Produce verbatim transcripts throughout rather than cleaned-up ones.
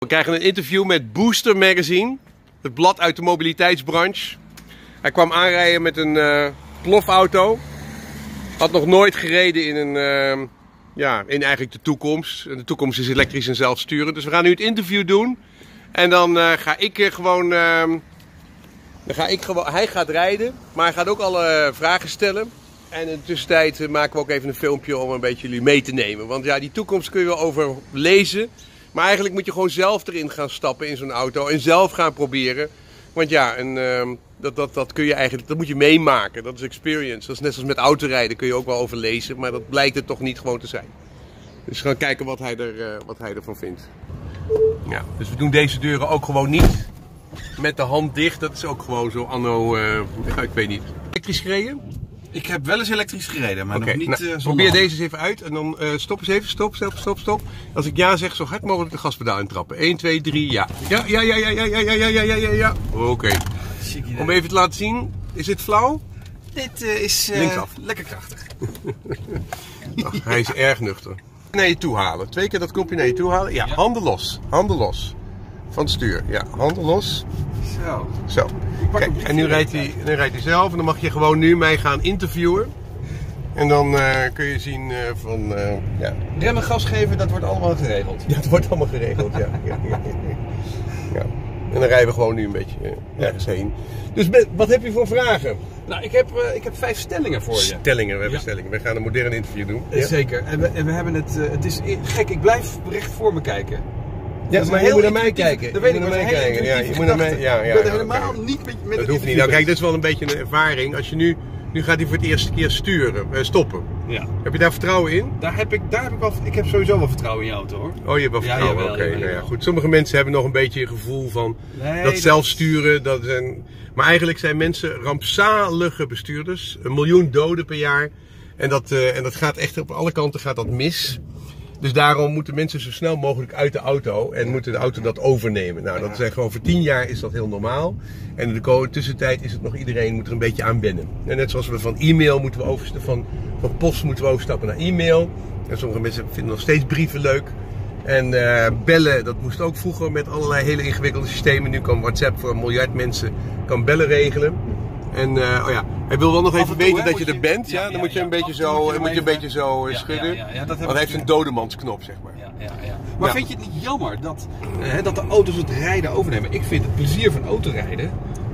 We krijgen een interview met Booster Magazine, het blad uit de mobiliteitsbranche. Hij kwam aanrijden met een uh, plofauto. Had nog nooit gereden in, een, uh, ja, in eigenlijk de toekomst. En de toekomst is elektrisch en zelfsturend. Dus we gaan nu het interview doen. En dan uh, ga ik uh, gewoon... Uh, dan ga ik gewoon... Hij gaat rijden, maar hij gaat ook alle uh, vragen stellen. En in de tussentijd uh, maken we ook even een filmpje om een beetje jullie mee te nemen. Want ja, die toekomst kun je wel over lezen. Maar eigenlijk moet je gewoon zelf erin gaan stappen in zo'n auto. En zelf gaan proberen. Want ja, en, uh, dat, dat, dat kun je eigenlijk, dat moet je meemaken. Dat is experience. Dat is net zoals met autorijden, kun je ook wel over lezen. Maar dat blijkt het toch niet gewoon te zijn. Dus we gaan kijken wat hij, er, uh, wat hij ervan vindt. Ja, dus we doen deze deuren ook gewoon niet met de hand dicht. Dat is ook gewoon zo anno, uh, ik weet niet. Elektrisch gereden? Ik heb wel eens elektrisch gereden, maar okay, nog niet nou, uh, zonder probeer hand. deze eens even uit en dan uh, stop eens even. Stop, stop, stop, stop. Als ik ja zeg, zo hard mogelijk de gaspedaal intrappen. één, twee, drie, ja. Ja, ja, ja, ja, ja, ja, ja, ja, ja, ja, ja. Oké. Okay. Om even te laten zien, is dit flauw? Dit uh, is uh, linksaf. Lekker krachtig. Ach, hij is erg nuchter. Naar je toe halen. Twee keer dat knopje naar je toe halen. Ja, ja. Handen los. Handen los. Van het stuur. Ja, handen los. Zo. Zo. Kijk, en nu rijdt, hij, nu rijdt hij zelf en dan mag je gewoon nu mij gaan interviewen. En dan uh, kun je zien uh, van... Uh, ja. Remmen, gas geven, dat wordt allemaal geregeld. Ja, dat wordt allemaal geregeld, ja. ja, ja, ja, ja. ja. En dan rijden we gewoon nu een beetje uh, ergens heen. Dus met, wat heb je voor vragen? Nou, ik heb, uh, ik heb vijf stellingen voor je. Stellingen, we hebben ja. stellingen. We gaan een moderne interview doen. Ja. Zeker. En we, en we hebben het... Uh, het is gek, ik blijf recht voor me kijken. Ja, maar je moet naar mij kijken. Dat weet ik, maar mij kijken. Ja, je moet naar mij. Ja, ja, ik ben ja, helemaal okay. niet met, met dat hoeft niet. Nou, kijk, dat is wel een beetje een ervaring. Als je nu, nu gaat hij voor het eerste keer sturen, uh, stoppen. Ja. Heb je daar vertrouwen in? Daar heb ik, daar heb ik wel. Ik heb sowieso wel vertrouwen in je auto, hoor. Oh, je hebt wel vertrouwen. Ja, oké, okay, nou ja, goed. Sommige mensen hebben nog een beetje een gevoel van nee, dat zelfsturen. Dat zijn, maar eigenlijk zijn mensen rampzalige bestuurders. Een miljoen doden per jaar. En dat, uh, en dat gaat echt op alle kanten gaat dat mis. Dus daarom moeten mensen zo snel mogelijk uit de auto en moeten de auto dat overnemen. Nou, dat zijn gewoon voor tien jaar is dat heel normaal. En in de komende tussentijd is het nog iedereen moet er een beetje aan wennen. En net zoals we van e-mail moeten we overstappen, van, van post moeten we overstappen naar e-mail. En sommige mensen vinden nog steeds brieven leuk. En uh, bellen, dat moest ook vroeger met allerlei hele ingewikkelde systemen. Nu kan WhatsApp voor een miljard mensen kan bellen regelen. En uh, oh ja, hij wil wel nog even weten hè, dat je er bent. Ja, ja, dan ja, moet je ja, een beetje zo, moet je moet je een beetje zo uh, schudden. Ja, ja, ja, dat Want hij heeft een dodemansknop, zeg maar. Ja, ja, ja. Maar ja. Vind je het niet jammer dat, uh, dat de auto's het rijden overnemen? Ik vind het plezier van autorijden,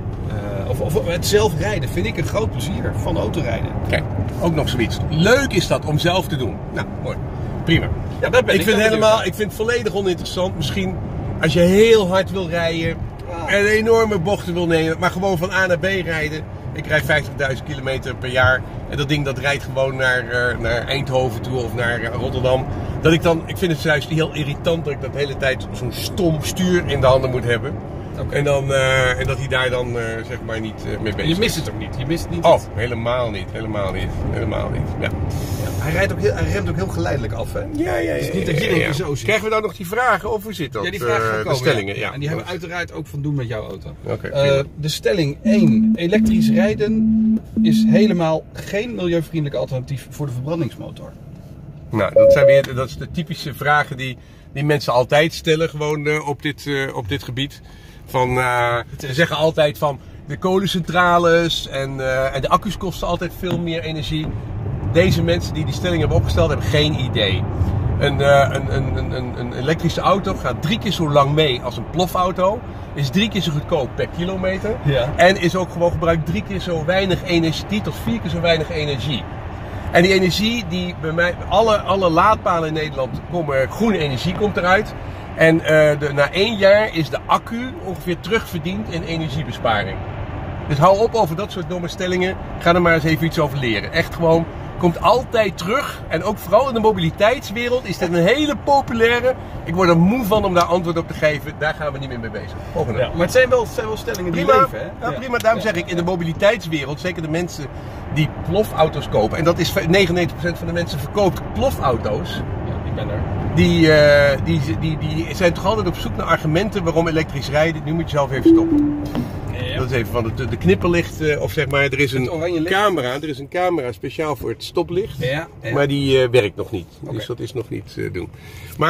uh, of, of het zelf rijden, vind ik een groot plezier van autorijden. Kijk, ook nog zoiets. Leuk is dat om zelf te doen. Nou, mooi. Prima. Ja, dat ben ik, ik, vind het helemaal, ik vind het volledig oninteressant. Misschien als je heel hard wil rijden en enorme bochten wil nemen, maar gewoon van A naar B rijden. Ik rijd vijftigduizend kilometer per jaar en dat ding dat rijdt gewoon naar, uh, naar Eindhoven toe of naar uh, Rotterdam. Dat ik dan, ik vind het juist heel irritant dat ik dat de hele tijd zo'n stom stuur in de handen moet hebben. Okay. En, dan, uh, en dat hij daar dan uh, zeg maar niet uh, mee bezig is. Je mist het ook niet. Je mist het niet. Oh, helemaal niet. Helemaal niet. Helemaal niet. Ja. Ja, hij, rijdt ook heel, hij remt ook heel geleidelijk af, hè? Ja, ja, ja. Het is niet dat je ja, ja, ja. zo zit. Krijgen we dan nog die vragen of hoe zit dat? Ja, die vragen gaan uh, komen, de stellingen, ja. ja. En die hebben we uiteraard ook van doen met jouw auto. Okay, uh, de stelling één. Elektrisch rijden is helemaal geen milieuvriendelijk alternatief voor de verbrandingsmotor. Nou, dat zijn weer dat is de typische vragen die, die mensen altijd stellen gewoon uh, op, dit, uh, op dit gebied. Van, uh, ze zeggen altijd van de kolencentrales en, uh, en de accu's kosten altijd veel meer energie. Deze mensen die die stelling hebben opgesteld hebben geen idee. Een, uh, een, een, een, een elektrische auto gaat drie keer zo lang mee als een plofauto. Is drie keer zo goedkoop per kilometer. Ja. En is ook gewoon gebruikt drie keer zo weinig energie tot vier keer zo weinig energie. En die energie die bij mij, alle, alle laadpalen in Nederland komen, groene energie komt eruit. En uh, de, na één jaar is de accu ongeveer terugverdiend in energiebesparing. Dus hou op over dat soort domme stellingen. Ga er maar eens even iets over leren. Echt gewoon, komt altijd terug. En ook vooral in de mobiliteitswereld is dit een hele populaire. Ik word er moe van om daar antwoord op te geven. Daar gaan we niet meer mee bezig. Volgende. Ja, maar het zijn wel, het zijn wel stellingen die prima, leven, hè? Ja, prima, daarom ja. zeg ik in de mobiliteitswereld, zeker de mensen die plofauto's kopen. En dat is negenennegentig procent van de mensen verkoopt plofauto's. Ja, ik ben er. Die, uh, die, die, die zijn toch altijd op zoek naar argumenten waarom elektrisch rijden. Nu moet je zelf even stoppen. Ja. Dat is even van de, de knipperlicht, uh, of zeg maar, er is een camera, er is een camera speciaal voor het stoplicht. Ja, ja. Maar die uh, werkt nog niet. Okay. Dus dat is nog niet uh, doen. Maar goed,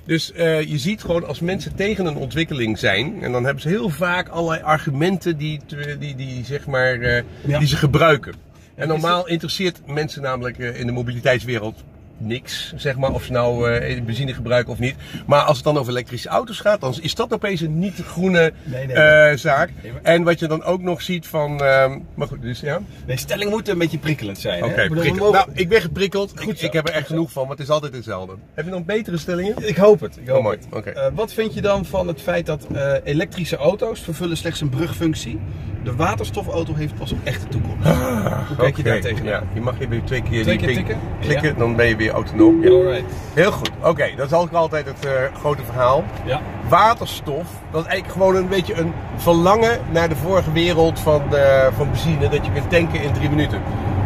Dus uh, je ziet gewoon als mensen tegen een ontwikkeling zijn, en dan hebben ze heel vaak allerlei argumenten die, die, die, zeg maar, uh, ja. die ze gebruiken. En normaal interesseert mensen namelijk uh, in de mobiliteitswereld niks, zeg maar, of ze nou uh, benzine gebruiken of niet. Maar als het dan over elektrische auto's gaat, dan is dat opeens een niet groene nee, nee, nee. Uh, zaak. Nee, maar... En wat je dan ook nog ziet van, uh, maar goed, dus ja. De stelling moet een beetje prikkelend zijn. Oké, okay, mogen... nou, ik ben geprikkeld. Goed, ik, ik heb er echt genoeg van, want het is altijd hetzelfde. Heb je nog betere stellingen? Ik hoop het. Ik hoop oh, mooi. het. Okay. Uh, wat vind je dan van het feit dat uh, elektrische auto's vervullen slechts een brugfunctie? De waterstofauto heeft pas een echte toekomst. Ah, Hoe kijk okay. je daar tegenaan? Ja, je mag hier weer twee keer twee die keer tikken, klikken, ja. dan ben je weer autonoom. Ja. Alright. Heel goed. Oké, okay, dat is ook altijd het uh, grote verhaal. Ja. Waterstof, dat is eigenlijk gewoon een beetje een verlangen naar de vorige wereld van, uh, van benzine, dat je kunt tanken in drie minuten.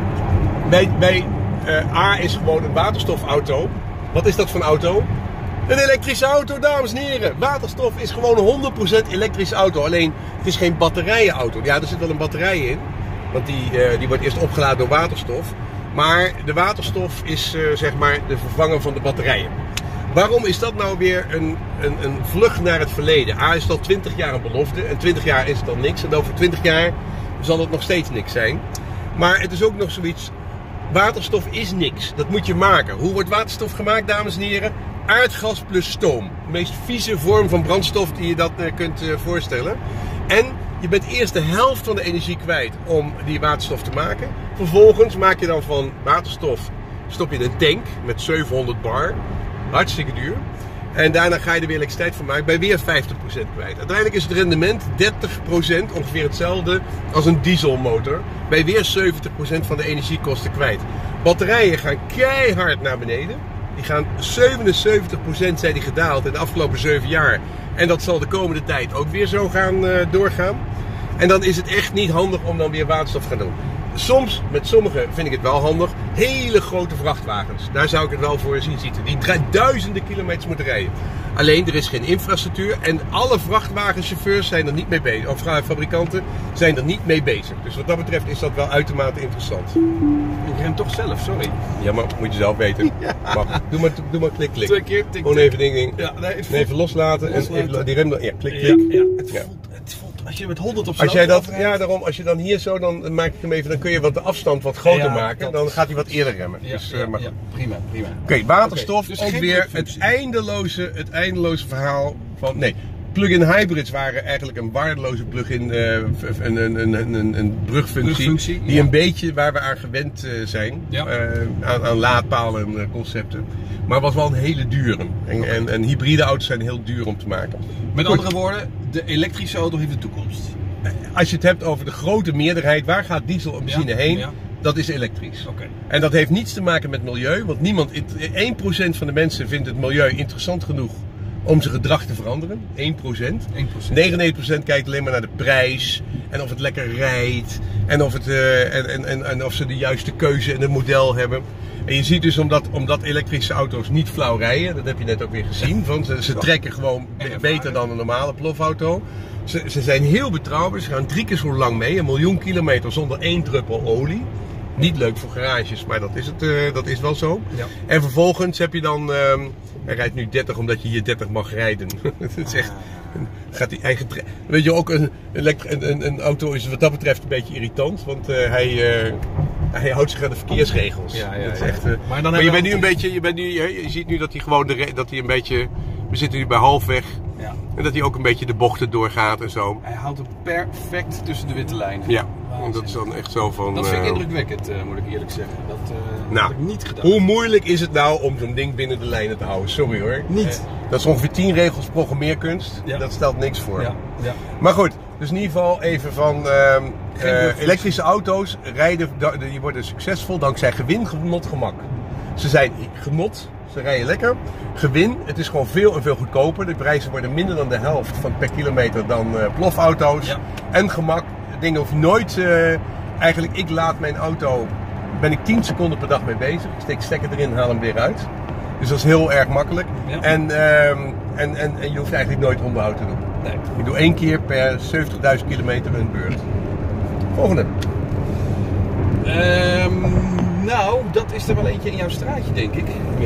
Bij, bij uh, A is gewoon een waterstofauto. Wat is dat voor een auto? Een elektrische auto, dames en heren. Waterstof is gewoon een honderd procent elektrische auto. Alleen, het is geen batterijenauto. Ja, er zit wel een batterij in. Want die, uh, die wordt eerst opgeladen door waterstof. Maar de waterstof is uh, zeg maar de vervanger van de batterijen. Waarom is dat nou weer een, een, een vlucht naar het verleden? A is het al twintig jaar een belofte. En twintig jaar is het al niks. En over twintig jaar zal het nog steeds niks zijn. Maar het is ook nog zoiets. Waterstof is niks. Dat moet je maken. Hoe wordt waterstof gemaakt, dames en heren? Aardgas plus stoom. De meest vieze vorm van brandstof die je dat uh, kunt uh, voorstellen. En je bent eerst de helft van de energie kwijt om die waterstof te maken. Vervolgens maak je dan van waterstof, stop je in een tank met zevenhonderd bar. Hartstikke duur. En daarna ga je er weer elektriciteit van maken, bij weer vijftig procent kwijt. Uiteindelijk is het rendement dertig procent, ongeveer hetzelfde als een dieselmotor. Bij weer zeventig procent van de energiekosten kwijt. Batterijen gaan keihard naar beneden. Die gaan zevenenzeventig procent zijn die gedaald in de afgelopen zeven jaar. En dat zal de komende tijd ook weer zo gaan uh, doorgaan. En dan is het echt niet handig om dan weer waterstof te gaan doen. Soms, met sommigen vind ik het wel handig, hele grote vrachtwagens. Daar zou ik het wel voor zien zitten. Die duizenden kilometers moeten rijden. Alleen, er is geen infrastructuur en alle vrachtwagenchauffeurs zijn er niet mee bezig. Of fabrikanten zijn er niet mee bezig. Dus wat dat betreft is dat wel uitermate interessant. Ik ren toch zelf, sorry. Ja, maar moet je zelf weten. Ja. Maar, doe, maar, doe maar klik, klik. Twee keer, tik, Gewoon even ding, ding. Ja, nee, voelt... even loslaten, loslaten. En even die rem, ja, klik, klik. Ja, ja. Het, ja. voelt, het voelt, als je met honderd op als jij dat, ja, daarom, als je dan hier zo, dan maak ik hem even, dan kun je wat de afstand wat groter ja, maken. Dan gaat hij wat eerder remmen. Ja, dus, ja, uh, maar... ja, prima, prima. Oké, okay, waterstof, okay, dus ook weer het eindeloze, het eindeloze verhaal van, nee. Plug-in hybrids waren eigenlijk een waardeloze plug-in, uh, een, een, een, een, een brugfunctie, brugfunctie die ja. een beetje waar we aan gewend uh, zijn, ja. uh, aan, aan laadpalen en uh, concepten. Maar was wel een hele dure. En, okay. en, en hybride auto's zijn heel duur om te maken. Met Goed. andere woorden, de elektrische auto heeft de toekomst. Als je het hebt over de grote meerderheid, waar gaat diesel en benzine ja. heen? Ja. Dat is elektrisch. Okay. En dat heeft niets te maken met milieu, want niemand, één procent van de mensen vindt het milieu interessant genoeg om zijn gedrag te veranderen. één procent. negenennegentig procent kijkt alleen maar naar de prijs. En of het lekker rijdt. En of, het, uh, en, en, en, en of ze de juiste keuze en het model hebben. En je ziet dus omdat, omdat elektrische auto's niet flauw rijden. Dat heb je net ook weer gezien. Want ze, ze trekken gewoon beter dan een normale plofauto. Ze, ze zijn heel betrouwbaar. Ze gaan drie keer zo lang mee. Een miljoen kilometer zonder één druppel olie. Niet leuk voor garages, maar dat is, het, uh, dat is wel zo. Ja. En vervolgens heb je dan... Uh, hij rijdt nu dertig omdat je hier dertig mag rijden. Het is echt... Gaat die eigen tre- Weet je, ook een, een, een, een auto is wat dat betreft een beetje irritant. Want uh, hij, uh, hij houdt zich aan de verkeersregels. Ja, ja, dat is echt, uh, maar dan maar je bent nu een beetje... Je, bent nu, je, je ziet nu dat hij gewoon... De, dat hij een beetje... We zitten nu bij halfweg. Ja. En dat hij ook een beetje de bochten doorgaat en zo. Hij houdt het perfect tussen de witte lijnen. Ja. En dat is dan echt zo van... Dat vind ik indrukwekkend, uh, moet ik eerlijk zeggen. Dat uh, nou, heb ik niet gedaan. Hoe moeilijk is het nou om zo'n ding binnen de lijnen te houden? Sorry hoor. Niet. Uh, dat is ongeveer tien regels programmeerkunst. Ja. Dat stelt niks voor. Ja. Ja. Maar goed, dus in ieder geval even van... Uh, uh, elektrische auto's rijden, die worden succesvol dankzij gewin, genot, gemak. Ze zijn genot, ze rijden lekker. Gewin, het is gewoon veel en veel goedkoper. De prijzen worden minder dan de helft van per kilometer dan uh, plofauto's. Ja. En gemak. Dingen hoef je nooit, uh, eigenlijk ik laat mijn auto, ben ik tien seconden per dag mee bezig. Ik steek stekker erin, haal hem weer uit. Dus dat is heel erg makkelijk. Ja. En, uh, en, en, en je hoeft eigenlijk nooit onderhoud te doen. Nee. Ik doe één keer per zeventigduizend kilometer een beurt. Volgende. Um, nou, dat is er wel eentje in jouw straatje, denk ik. Ja.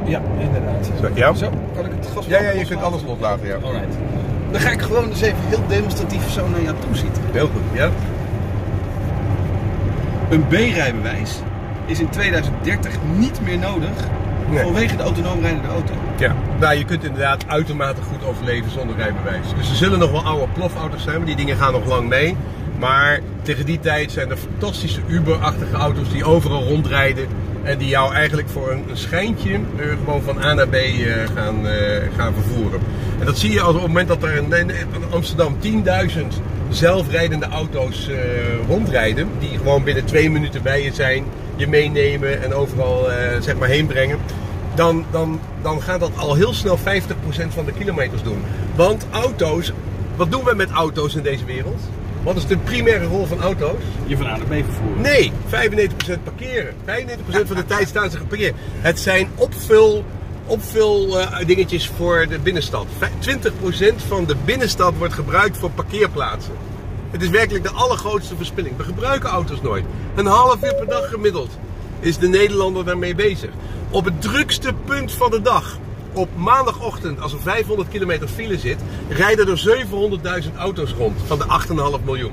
Ja, inderdaad. Zo, ja? Zo, kan ik het gas Ja, ja, je kunt alles loslaten, ja. Alright. Dan ga ik gewoon eens even heel demonstratief zo naar jou toe zitten. Heel goed, ja. Een B-rijbewijs is in tweeduizend dertig niet meer nodig Nee. vanwege de autonoom rijdende auto. Ja, nou, je kunt inderdaad uitermate goed overleven zonder rijbewijs. Dus er zullen nog wel oude plofauto's zijn, maar die dingen gaan nog lang mee. Maar tegen die tijd zijn er fantastische Uber-achtige auto's die overal rondrijden. En die jou eigenlijk voor een, een schijntje uh, gewoon van A naar B uh, gaan, uh, gaan vervoeren. En dat zie je als op het moment dat er in, in Amsterdam tienduizend zelfrijdende auto's uh, rondrijden. Die gewoon binnen twee minuten bij je zijn, je meenemen en overal uh, zeg maar heen brengen. Dan, dan, dan gaat dat al heel snel vijftig procent van de kilometers doen. Want auto's, wat doen we met auto's in deze wereld? Wat is de primaire rol van auto's? Je van A naar B vervoeren. Nee, vijfennegentig procent parkeren. vijfennegentig procent van de tijd staan ze geparkeerd. Het zijn opvul, opvul uh, dingetjes voor de binnenstad. twintig procent van de binnenstad wordt gebruikt voor parkeerplaatsen. Het is werkelijk de allergrootste verspilling. We gebruiken auto's nooit. Een half uur per dag gemiddeld is de Nederlander daarmee bezig. Op het drukste punt van de dag, op maandagochtend, als er vijfhonderd kilometer file zit, rijden er zevenhonderdduizend auto's rond van de acht komma vijf miljoen.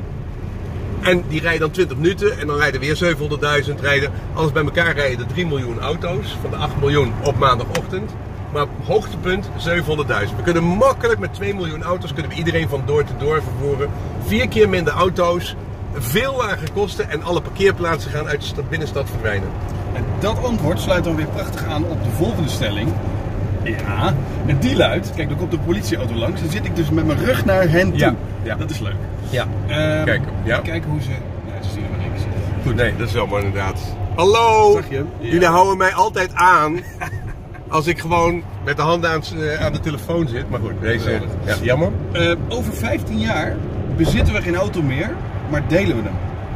En die rijden dan twintig minuten en dan rijden weer zevenhonderdduizend rijden. Alles bij elkaar rijden er drie miljoen auto's van de acht miljoen op maandagochtend. Maar op hoogtepunt zevenhonderdduizend. We kunnen makkelijk met twee miljoen auto's kunnen we iedereen van door te door vervoeren. Vier keer minder auto's, veel lagere kosten en alle parkeerplaatsen gaan uit de binnenstad verdwijnen. En dat antwoord sluit dan weer prachtig aan op de volgende stelling. Ja, en die luidt, kijk, dan komt de politieauto langs. Dan zit ik dus met mijn rug naar hen toe. Ja, ja. Dat is leuk. Ja. Um, Kijk, ja. Kijken hoe ze... Nee, ze zien er maar niks. Goed, nee, dat is wel maar inderdaad. Hallo! Zag je hem? Ja. Jullie houden mij altijd aan als ik gewoon met de handen aan, aan de telefoon zit. Maar goed, deze... Ja, jammer. Uh, over vijftien jaar bezitten we geen auto meer, maar delen we hem.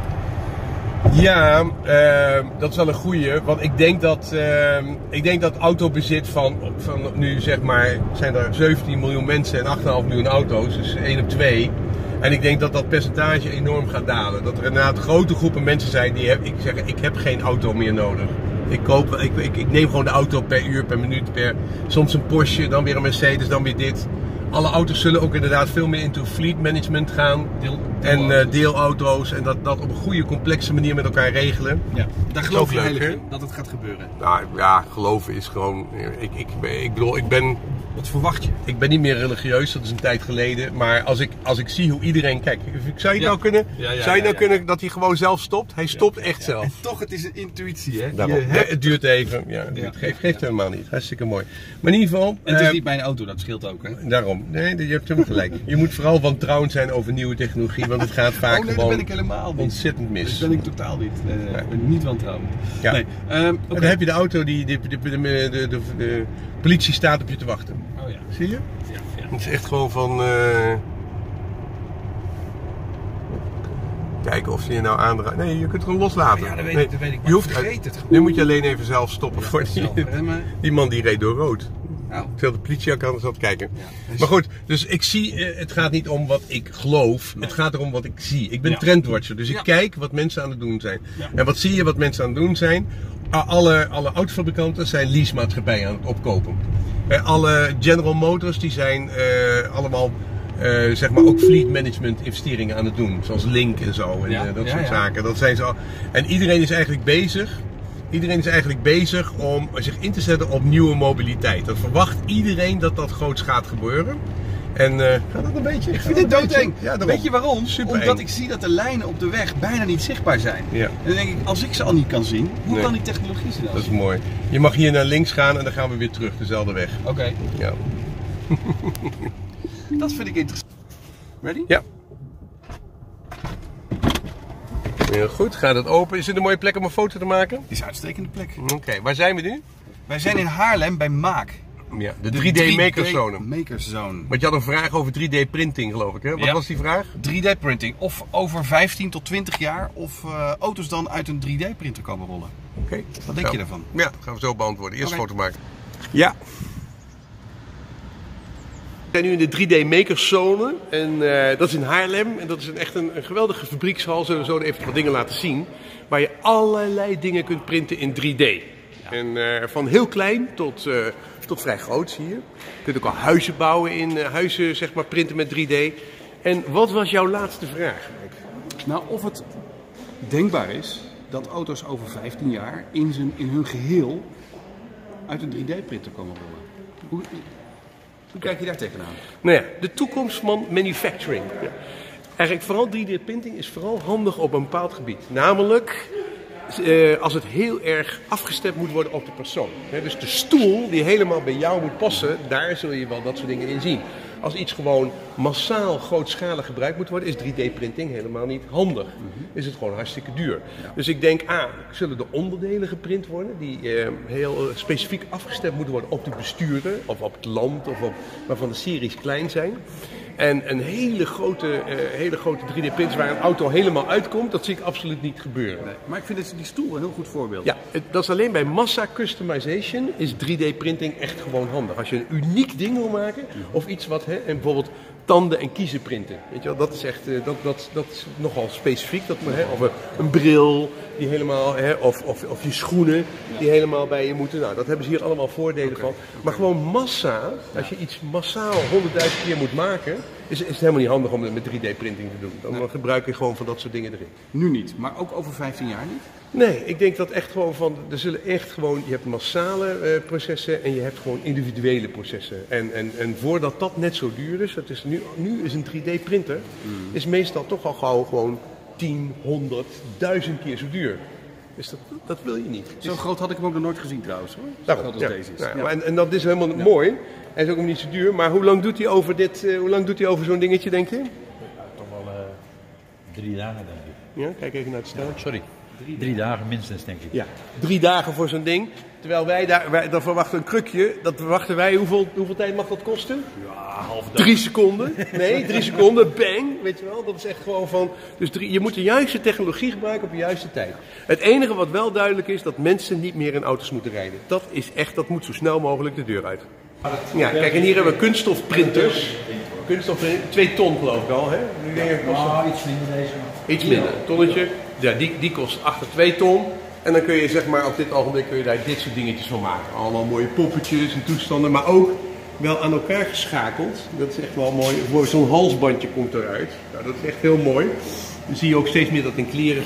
Ja, uh, dat is wel een goeie, want ik denk dat, uh, ik denk dat autobezit van, van nu zeg maar, zijn er zeventien miljoen mensen en acht komma vijf miljoen auto's, dus één op twee. En ik denk dat dat percentage enorm gaat dalen. Dat er inderdaad grote groepen mensen zijn die heb, ik zeggen, ik heb geen auto meer nodig. Ik, koop, ik, ik, ik neem gewoon de auto per uur, per minuut, per soms een Porsche, dan weer een Mercedes, dan weer dit. Alle auto's zullen ook inderdaad veel meer into fleet management gaan. Deel, en uh, deelauto's en dat, dat op een goede, complexe manier met elkaar regelen. Ja, daar geloof je leuk, heilig hè? in dat het gaat gebeuren. Nou ja, geloven is gewoon. Ik, ik, ik bedoel, ik ben. Wat verwacht je? Ik ben niet meer religieus, dat is een tijd geleden. Maar als ik, als ik zie hoe iedereen. Kijk, zou je Ja. nou kunnen. Ja, ja, zou je nou ja, ja. kunnen dat hij gewoon zelf stopt? Hij stopt echt zelf. En toch, het is een intuïtie, hè? Daarom. Je Ja, hebt... het duurt even. Ja, het Ja. duurt, geeft, geeft helemaal niet. Hartstikke mooi. Maar in ieder geval. En het is eh, niet mijn auto, dat scheelt ook, hè? Daarom. Nee, je hebt helemaal gelijk. Je moet vooral wantrouwend zijn over nieuwe technologie, want het gaat vaak Oh nee, dat gewoon ben ik helemaal niet. ontzettend mis. Dat ben ik totaal niet. Nee, nee, Ja. Ik ben niet wantrouwend. Ja. Nee. Um, En oké. dan heb je de auto die de, de, de, de, de, de, de politie staat op je te wachten. Oh ja. Zie je? Ja, ja. Het is echt gewoon van. Uh... Kijken of ze je nou aandraait. Nee, je kunt het gewoon loslaten. Ja, dat weet nee, ik, dat weet ik. Maar je hoeft, vergeet het gewoon. nu moet je alleen even zelf stoppen Ja, voor die, zelf remmen. die man die reed door rood. Nou. Ik zal de politie ook anders aan het kijken. Ja, dus- Maar goed, dus ik zie, uh, het gaat niet om wat ik geloof, het gaat erom wat ik zie. Ik ben Ja. trendwatcher, dus ik Ja. kijk wat mensen aan het doen zijn. Ja. En wat zie je wat mensen aan het doen zijn? Uh, alle, alle autofabrikanten zijn leasemaatschappijen aan het opkopen. Uh, alle General Motors die zijn uh, allemaal uh, zeg maar ook fleet management investeringen aan het doen. Zoals Link en zo en Ja, uh, dat ja, soort ja. zaken. Dat zijn ze al. En iedereen is eigenlijk bezig. Iedereen is eigenlijk bezig om zich in te zetten op nieuwe mobiliteit. Dat verwacht iedereen dat dat groots gaat gebeuren. En uh, gaat dat een beetje? Ik vind het doodeng. Ja, daarom. Weet je waarom? Super Omdat eng. ik zie dat de lijnen op de weg bijna niet zichtbaar zijn. Ja. En dan denk ik, als ik ze al niet kan zien, hoe Nee. kan die technologie ze dan Dat is zien? mooi. Je mag hier naar links gaan en dan gaan we weer terug, dezelfde weg. Oké, Ja. dat vind ik interessant. Ready? Ja. Heel goed, gaat het open. Is dit een mooie plek om een foto te maken? Dit is een uitstekende plek. Oké, waar zijn we nu? Wij zijn in Haarlem bij Maak. Ja, de drie D Makerzone. Makerzone. Want je had een vraag over drie D printing, geloof ik, hè? Wat Ja. was die vraag? drie D printing. Of over vijftien tot twintig jaar of uh, auto's dan uit een drie D printer komen rollen. Oké. Wat denk je daarvan? Ja, dat gaan we zo beantwoorden. Eerst Oké. foto maken. Ja. We zijn nu in de drie D Makerzone en uh, dat is in Haarlem. En dat is een, echt een, een geweldige fabriekshal. Zullen we zo even wat dingen laten zien. Waar je allerlei dingen kunt printen in drie D. Ja. En uh, van heel klein tot, uh, tot vrij groot, zie je. Je kunt ook al huizen bouwen in uh, huizen, zeg maar, printen met drie D. En wat was jouw laatste vraag, Mike? Nou, of het denkbaar is dat auto's over vijftien jaar in, zijn, in hun geheel uit een drie D-printer komen rollen. Hoe, hoe kijk je daar tegenaan? Nou ja, de toekomst van manufacturing. Ja. Eigenlijk vooral drie D-printing is vooral handig op een bepaald gebied. Namelijk uh, als het heel erg afgestemd moet worden op de persoon. He, dus de stoel die helemaal bij jou moet passen, daar zul je wel dat soort dingen in zien. Als iets gewoon massaal grootschalig gebruikt moet worden, is drie D-printing helemaal niet handig. Mm-hmm. Is het gewoon hartstikke duur. Ja. Dus ik denk, A, zullen de onderdelen geprint worden die uh, heel specifiek afgestemd moeten worden op de bestuurder, of op het land, of op, waarvan de series klein zijn. En een hele grote, uh, hele grote drie D-printers waar een auto helemaal uitkomt, dat zie ik absoluut niet gebeuren. Nee, maar ik vind het, die stoel een heel goed voorbeeld. Ja, het, dat is alleen bij massa customization is drie D-printing echt gewoon handig. Als je een uniek ding wil maken, of iets wat, hè, en bijvoorbeeld tanden en kiezen printen. Weet je wel, dat is echt, uh, dat, dat, dat is nogal specifiek. Dat, hè, of een, een bril die helemaal, hè, of, of, of je schoenen die helemaal bij je moeten. Nou, dat hebben ze hier allemaal voordelen okay. van. Maar gewoon massa, als je iets massaal honderdduizend keer moet maken, is, is het helemaal niet handig om het met drie D-printing te doen. Dan nee. gebruik je gewoon van dat soort dingen erin. Nu niet, maar ook over vijftien jaar niet? Nee, ik denk dat echt gewoon van, er zullen echt gewoon, je hebt massale uh, processen en je hebt gewoon individuele processen. En, en, en voordat dat net zo duur is, dat is nu, nu is een drie D-printer, mm. is meestal toch al gauw gewoon tien, honderd, duizend keer zo duur. Dus dat, dat wil je niet. Zo groot had ik hem ook nog nooit gezien trouwens hoor. Zo Daarom, groot als ja, deze is. Ja, ja. maar en, en dat is helemaal ja. mooi. Hij is ook niet zo duur. Maar hoe lang doet hij over dit, uh, hoe lang doet hij over zo'n dingetje, denk je? Ja, toch wel uh, drie dagen denk ik. Ja, kijk even naar het stel. Ja, sorry. Drie, drie dagen minstens denk ik. Ja, drie dagen voor zo'n ding. Terwijl wij daar, wij, dan verwachten een krukje, dat verwachten wij, hoeveel, hoeveel tijd mag dat kosten? Ja, half dag. Drie seconden. Nee, drie seconden, bang, weet je wel. Dat is echt gewoon van, dus drie, je moet de juiste technologie gebruiken op de juiste tijd. Het enige wat wel duidelijk is, dat mensen niet meer in auto's moeten rijden. Dat is echt, dat moet zo snel mogelijk de deur uit. Ja, kijk, en hier hebben we kunststofprinters. Kunststofprinters, twee ton geloof ik al, hè? Nu denk ik oh, iets minder deze. Iets minder, een tonnetje. Ja, die, die kost achter twee ton. En dan kun je zeg maar op dit ogenblik kun je daar dit soort dingetjes van maken. Allemaal mooie poppetjes en toestanden, maar ook wel aan elkaar geschakeld. Dat is echt wel mooi. Voor zo'n halsbandje komt eruit. Nou, dat is echt heel mooi. Dan zie je ook steeds meer dat in kleren,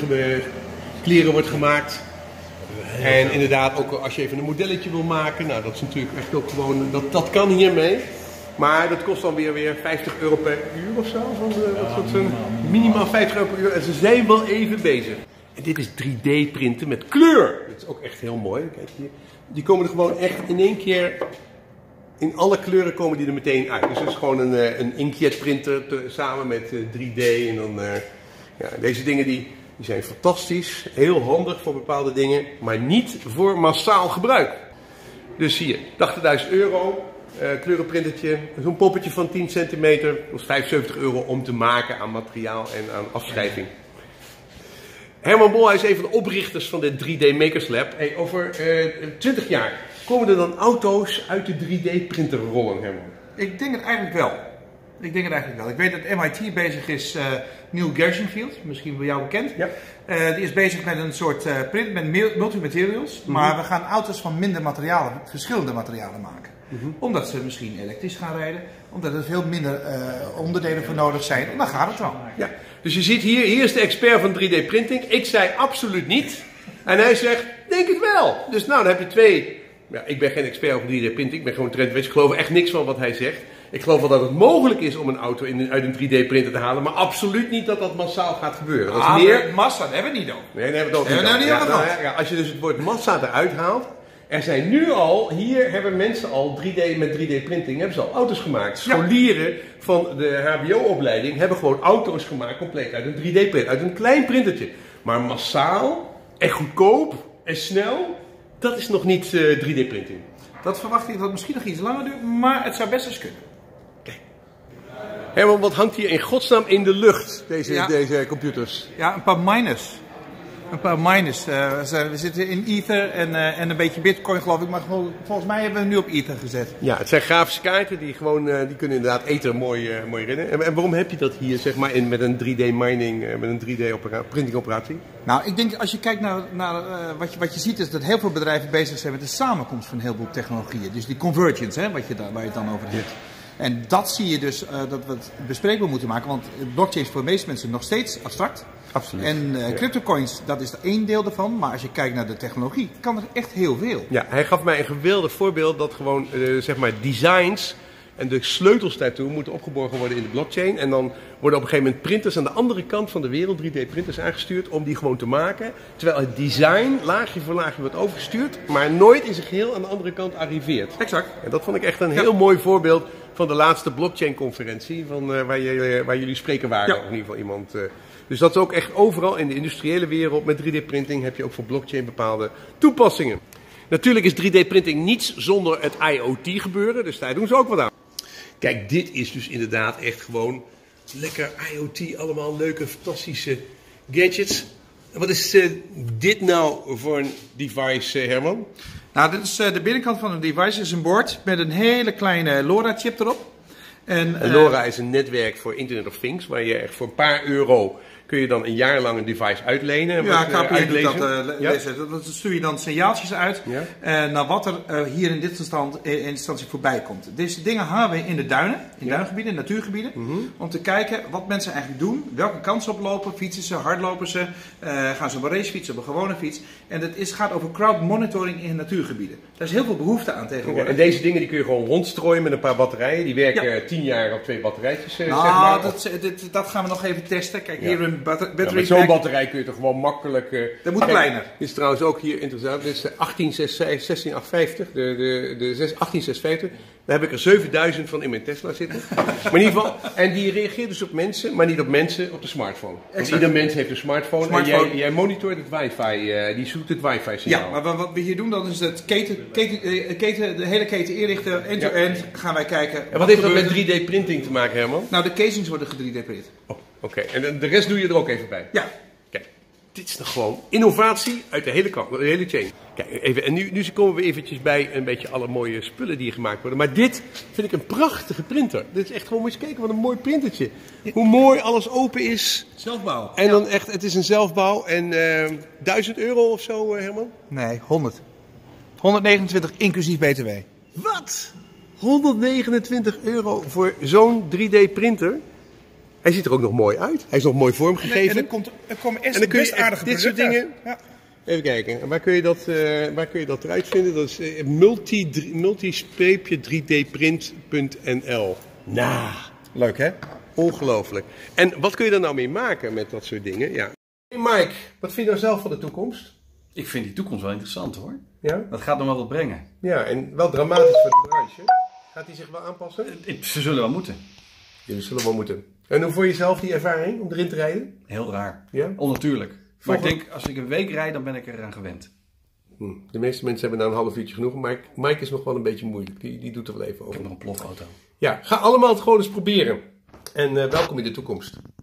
kleren wordt gemaakt. En inderdaad, ook als je even een modelletje wil maken, nou dat is natuurlijk echt ook gewoon, dat, dat kan hiermee. Maar dat kost dan weer, weer vijftig euro per uur of zo. Van de, wat soort van, minimaal vijftig euro per uur. En ze zijn wel even bezig. En dit is drie D-printen met kleur. Dat is ook echt heel mooi. Kijk hier. Die komen er gewoon echt in één keer, in alle kleuren komen die er meteen uit. Dus het is gewoon een, een inkjet printer te, samen met drie D. En dan, uh, ja, deze dingen die, die zijn fantastisch. Heel handig voor bepaalde dingen. Maar niet voor massaal gebruik. Dus hier, tachtigduizend euro. Uh, kleurenprintertje, zo'n poppetje van tien centimeter, kost vijfenzeventig euro om te maken aan materiaal en aan afschrijving. Herman Bol, hij is een van de oprichters van de drie D Makers Lab. Hey, over uh, twintig jaar, komen er dan auto's uit de drie D-printer rollen, Herman? Ik denk het eigenlijk wel. Ik denk het eigenlijk wel. Ik weet dat M I T bezig is, uh, Neil Gershenfield, misschien bij jou bekend. Ja. Uh, die is bezig met een soort uh, print met multimaterials, mm-hmm. maar we gaan auto's van minder materialen, verschillende materialen maken. Mm-hmm. Omdat ze misschien elektrisch gaan rijden, omdat er veel minder uh, onderdelen voor nodig zijn. En dan gaat het wel. Ja. Dus je ziet hier, hier is de expert van drie D-printing. Ik zei absoluut niet. En hij zegt, denk het wel. Dus nou, dan heb je twee. Ja, ik ben geen expert op drie D-printing, ik ben gewoon trendwatch. Ik geloof echt niks van wat hij zegt. Ik geloof wel dat het mogelijk is om een auto in, uit een drie D-printer te halen, maar absoluut niet dat dat massaal gaat gebeuren. Dat is ah, meer... massa, daar hebben we het niet over. Nee, daar hebben we het ook nee, niet over. Ja, nou, ja, ja, als je dus het woord massa eruit haalt. Er zijn nu al, hier hebben mensen al drie D met drie D-printing, hebben ze al auto's gemaakt. Scholieren ja. van de H B O-opleiding hebben gewoon auto's gemaakt, compleet uit een drie D-print, uit een klein printertje. Maar massaal, en goedkoop en snel, dat is nog niet uh, drie D-printing. Dat verwacht ik dat het misschien nog iets langer duurt, maar het zou best eens kunnen. Kijk. Herman, wat hangt hier in godsnaam in de lucht, deze, ja. deze computers? Ja, een paar miners. Een paar miners. Uh, we zitten in Ether en, uh, en een beetje Bitcoin geloof ik, maar vol, volgens mij hebben we hem nu op Ether gezet. Ja, het zijn grafische kaarten die gewoon, uh, die kunnen inderdaad Ether mooi, uh, mooi rennen. En, en waarom heb je dat hier zeg maar in, met een drie D mining, uh, met een drie D opera printing operatie? Nou, ik denk als je kijkt naar, naar uh, wat, je, wat je ziet is dat heel veel bedrijven bezig zijn met de samenkomst van een heleboel technologieën. Dus die convergence, hè, wat je daar, waar je het dan over hebt. Ja. En dat zie je dus uh, dat we het bespreekbaar moeten maken, want blockchain is voor de meeste mensen nog steeds abstract. Absoluut. En uh, ja. cryptocoins, dat is er één deel ervan, maar als je kijkt naar de technologie, kan er echt heel veel. Ja, hij gaf mij een geweldig voorbeeld dat gewoon uh, zeg maar designs en de sleutels daartoe moeten opgeborgen worden in de blockchain. En dan worden op een gegeven moment printers aan de andere kant van de wereld, drie D printers aangestuurd om die gewoon te maken. Terwijl het design laagje voor laagje wordt overgestuurd, maar nooit in zijn geheel aan de andere kant arriveert. Exact. En dat vond ik echt een heel ja. mooi voorbeeld van de laatste blockchain conferentie, van, uh, waar, je, waar jullie spreker waren, ja. of in ieder geval iemand. Uh, dus dat is ook echt overal in de industriële wereld met drie D printing heb je ook voor blockchain bepaalde toepassingen. Natuurlijk is drie D printing niets zonder het I O T gebeuren, dus daar doen ze ook wat aan. Kijk, dit is dus inderdaad echt gewoon lekker I O T, allemaal leuke, fantastische gadgets. Wat is uh, dit nou voor een device, uh, Herman? Nou, dit is uh, de binnenkant van een device, is een board met een hele kleine LoRa-chip erop. En, uh, LoRa is een netwerk voor Internet of Things, waar je echt voor een paar euro kun je dan een jaar lang een device uitlenen. Ja, K P N doet dat, uh, ja. lezen. Dat stuur je dan signaaltjes uit ja. uh, naar wat er uh, hier in dit instantie, in instantie voorbij komt. Deze dingen hangen we in de duinen, in ja. duingebieden, natuurgebieden, mm-hmm. om te kijken wat mensen eigenlijk doen, welke kansen oplopen, fietsen ze, hardlopen ze, uh, gaan ze op een racefiets, op een gewone fiets. En het is, gaat over crowd monitoring in natuurgebieden. Daar is heel veel behoefte aan tegenwoordig. Okay, en deze dingen die kun je gewoon rondstrooien met een paar batterijen. Die werken ja. tien jaar op twee batterijtjes. Uh, nou, zeg maar. dat, dat, dat gaan we nog even testen. Kijk, ja. hier een battery. Ja, met zo'n batterij kun je toch gewoon makkelijk... Uh, dat moet kleiner. Dit is trouwens ook hier interessant. Dit is de achttien zeshonderdvijftig. De, de, de achttien zeshonderdvijftig. Daar heb ik er zevenduizend van in mijn Tesla zitten. Maar in ieder geval, en die reageert dus op mensen, maar niet op mensen op de smartphone. Want ieder mens heeft een smartphone, smartphone. En jij, jij monitort het wifi, uh, die zoekt het wifi signaal. Ja, maar wat we hier doen dan is het keten, keten, keten, de hele keten inrichten, end-to-end, -end, gaan wij kijken. En wat heeft dat met drie D printing te maken, Herman? Nou, de casings worden drie D print. Oh, oké. Okay. En de rest doe je er ook even bij? Ja. Kijk, dit is nog gewoon innovatie uit de hele kant, de hele chain. Kijk, even, en nu, nu komen we eventjes bij een beetje alle mooie spullen die hier gemaakt worden. Maar dit vind ik een prachtige printer. Dit is echt gewoon, moet je kijken, wat een mooi printertje. Hoe mooi alles open is. Zelfbouw. En dan echt, het is een zelfbouw. En uh, duizend euro of zo, uh, Herman? Nee, honderd. honderdnegenentwintig inclusief B T W. Wat? honderdnegenentwintig euro voor zo'n drie D printer? Hij ziet er ook nog mooi uit. Hij is nog mooi vormgegeven. Nee, en er, komt, er komen en dan kun je best aardige dit soort dingen... Ja. Even kijken, waar kun je dat, uh, waar kun je dat eruit vinden? Dat is uh, multi drie D print punt N L. Nou, leuk hè? Ongelooflijk. En wat kun je er nou mee maken met dat soort dingen? Ja. Hey Mike, wat vind je nou zelf van de toekomst? Ik vind die toekomst wel interessant hoor. Ja? Dat gaat nog wel wat brengen. Ja, en wel dramatisch voor de branche. Gaat die zich wel aanpassen? Ze zullen wel moeten. Jullie zullen wel moeten. En hoe vond je zelf die ervaring om erin te rijden? Heel raar. Ja? Onnatuurlijk. Maar ik denk, als ik een week rijd, dan ben ik eraan gewend. Hm. De meeste mensen hebben na een half uurtje genoeg. Maar Mike is nog wel een beetje moeilijk. Die, die doet er wel even over. Ik heb nog een plofauto. Ja, ga allemaal het gewoon eens proberen. En uh, welkom in de toekomst.